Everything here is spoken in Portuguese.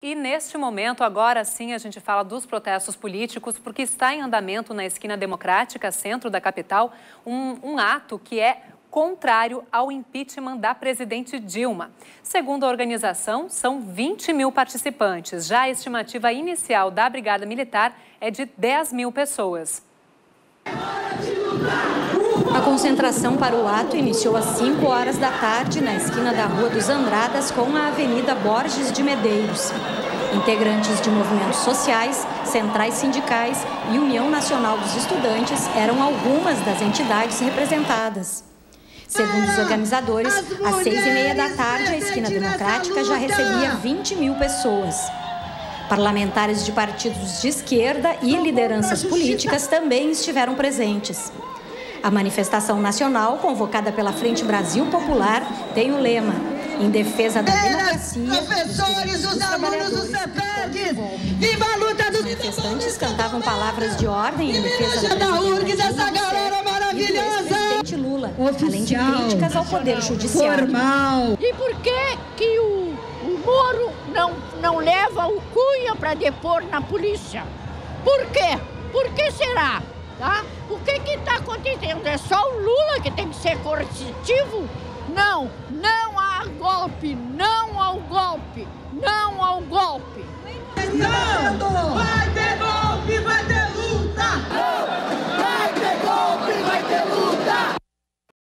E neste momento, agora sim, a gente fala dos protestos políticos, porque está em andamento na Esquina Democrática, centro da capital, um ato que é contrário ao impeachment da presidente Dilma. Segundo a organização, são 20 mil participantes. Já a estimativa inicial da Brigada Militar é de 10 mil pessoas. A concentração para o ato iniciou às 5 horas da tarde na esquina da Rua dos Andradas com a Avenida Borges de Medeiros. Integrantes de movimentos sociais, centrais sindicais e União Nacional dos Estudantes eram algumas das entidades representadas. Segundo os organizadores, às 6h30 da tarde, a Esquina Democrática já recebia 20 mil pessoas. Parlamentares de partidos de esquerda e lideranças políticas também estiveram presentes. A manifestação nacional, convocada pela Frente Brasil Popular, tem o lema: em defesa da democracia, professores, os alunos do CEPED, viva a luta dos... Os manifestantes cantavam palavras de ordem em defesa da URGS, dessa galera maravilhosa, e do ex-presidente Lula, além de críticas ao Poder Judiciário. Formal. E por que o Moro não leva o Cunha para depor na polícia? Por quê? Por que será? Tá? O que está acontecendo? É só o Lula que tem que ser coercitivo? Não, não há golpe, não ao golpe.